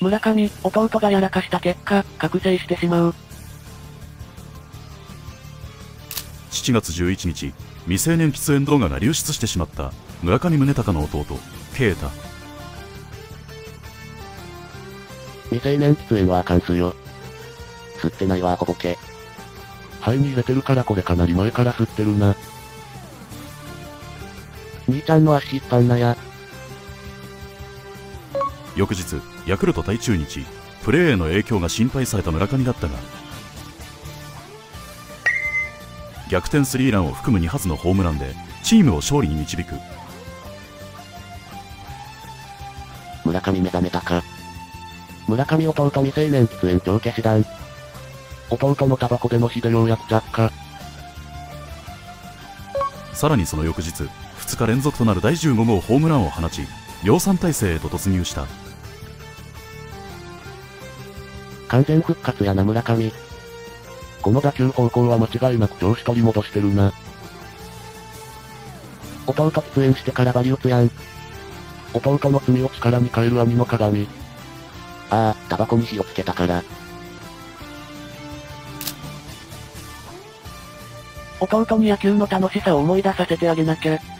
村上、弟がやらかした結果、覚醒してしまう。 7月11日、未成年喫煙動画が流出してしまった村上宗隆の弟、啓太。 未成年喫煙はあかんすよ。吸ってないわアホボケ。肺に入れてるからこれかなり前から吸ってるな。兄ちゃんの足引っ張んなや。 翌日、ヤクルト対中日、プレーへの影響が心配された村上だったが、逆転スリーランを含む2発のホームランでチームを勝利に導く。 村上目覚めたか。村上弟未成年喫煙帳消し弾。弟のタバコでの火でようやく着火。 さらにその翌日、2日連続となる第15号ホームランを放ち、量産体制へと突入した。 完全復活やな村上。この打球方向は間違いなく調子取り戻してるな。弟喫煙してからバリ打つやん。弟の罪を力に変える兄の鏡。ああ、タバコに火をつけたから。 弟に野球の楽しさを思い出させてあげなきゃ。